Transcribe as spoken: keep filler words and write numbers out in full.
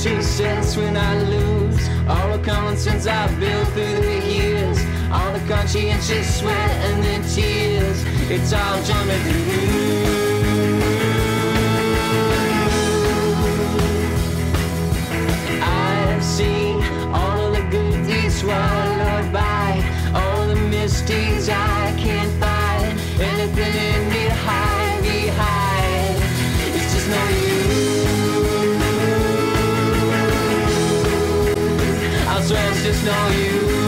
success when I lose all the common sense I've built through the years, all the conscientious sweat and then tears. It's all jumping through. I've seen all of the good deeds swallowed by all the misdeeds I can't find. Anything in me to hide behind, it's just no use. I swear it's just no use.